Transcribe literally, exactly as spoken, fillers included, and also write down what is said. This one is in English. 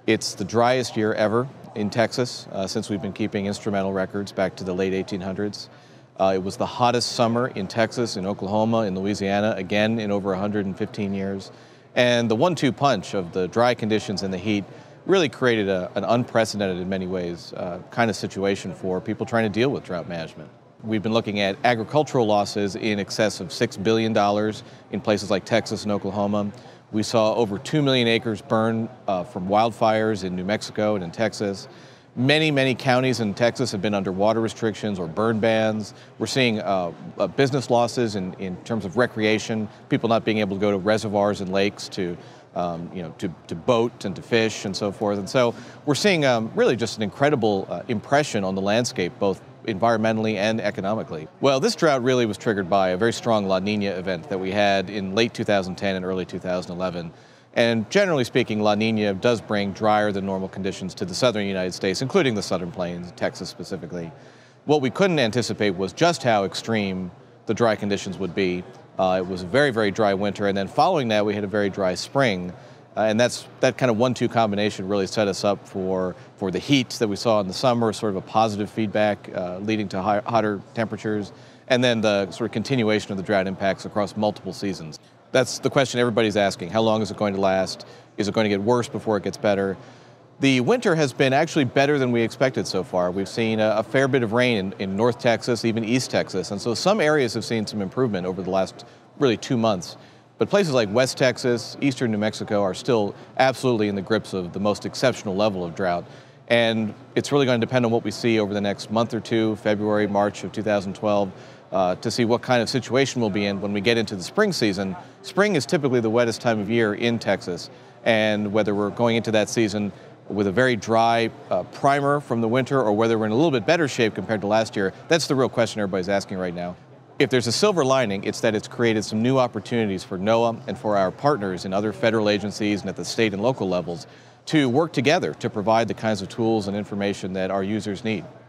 It's the driest year ever in Texas uh, since we've been keeping instrumental records back to the late eighteen hundreds. Uh, it was the hottest summer in Texas, in Oklahoma, in Louisiana, again in over one hundred fifteen years. And the one two punch of the dry conditions and the heat really created a, an unprecedented, in many ways, uh, kind of situation for people trying to deal with drought management. We've been looking at agricultural losses in excess of six billion dollars in places like Texas and Oklahoma. We saw over two million acres burn uh, from wildfires in New Mexico and in Texas. Many, many counties in Texas have been under water restrictions or burn bans. We're seeing uh, uh, business losses in, in terms of recreation, people not being able to go to reservoirs and lakes to, um, you know, to, to boat and to fish and so forth. And so we're seeing um, really just an incredible uh, impression on the landscape, both environmentally and economically. Well, this drought really was triggered by a very strong La Nina event that we had in late two thousand ten and early two thousand eleven. And generally speaking, La Nina does bring drier than normal conditions to the southern United States, including the southern plains, Texas specifically. What we couldn't anticipate was just how extreme the dry conditions would be. Uh, it was a very, very dry winter, and then following that, we had a very dry spring. Uh, and that's that kind of one two combination really set us up for, for the heat that we saw in the summer, sort of a positive feedback uh, leading to high, hotter temperatures, and then the sort of continuation of the drought impacts across multiple seasons. That's the question everybody's asking. How long is it going to last? Is it going to get worse before it gets better? The winter has been actually better than we expected so far. We've seen a, a fair bit of rain in, in North Texas, even East Texas, and so some areas have seen some improvement over the last really two months. But places like West Texas, eastern New Mexico are still absolutely in the grips of the most exceptional level of drought. And it's really going to depend on what we see over the next month or two, February, March of two thousand twelve, uh, to see what kind of situation we'll be in when we get into the spring season. Spring is typically the wettest time of year in Texas. And whether we're going into that season with a very dry uh, primer from the winter or whether we're in a little bit better shape compared to last year, that's the real question everybody's asking right now. If there's a silver lining, it's that it's created some new opportunities for NOAA and for our partners in other federal agencies and at the state and local levels to work together to provide the kinds of tools and information that our users need.